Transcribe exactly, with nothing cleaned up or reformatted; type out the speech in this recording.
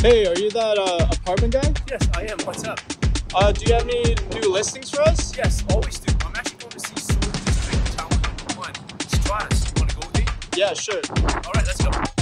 Hey, are you that uh, apartment guy? Yes, I am. What's up? Uh, do you have any new listings for us? Yes, always do. I'm actually going to see Soul District Tower number one, Stratus. You want to go with me? Yeah, sure. All right, let's go.